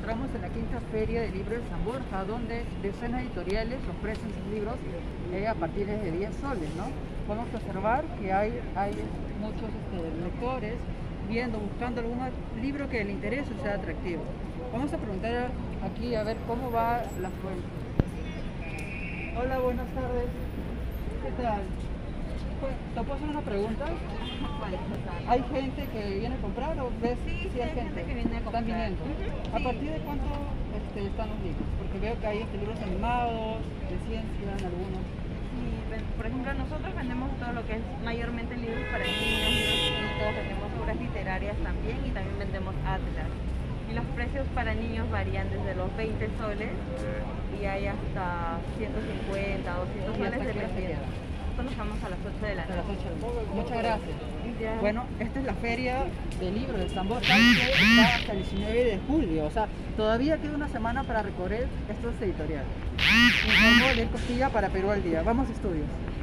encontramos en la quinta feria del libro de San Borja, donde decenas de editoriales ofrecen sus libros a partir de 10 soles, ¿no? Podemos observar que hay muchos lectores buscando algún libro que le interese o sea atractivo. Vamos a preguntar aquí a ver cómo va la fuente. Hola, buenas tardes. ¿Qué tal? ¿Te puedo hacer una pregunta? ¿Hay gente que viene a comprar o ves? Sí, hay gente que viene a comprar. ¿Están viniendo? Sí. ¿A partir de cuánto están los libros? Porque veo que hay libros animados, de ciencia, en algunos. Sí, por ejemplo, nosotros vendemos todo lo que es mayormente libros para niños, libros chiquitos, vendemos obras literarias también y también vendemos atlas. Y los precios para niños varían desde los 20 soles y hay hasta 150, 200 soles dependiendo. Nosotros nos vamos a las 8 de la noche. Muchas gracias. Ya. Bueno, esta es la feria del libro de San Borja, que está hasta el 19 de julio, o sea, todavía queda una semana para recorrer estos editoriales. Informó Leir Costilla para Perú al Día. Vamos, estudios.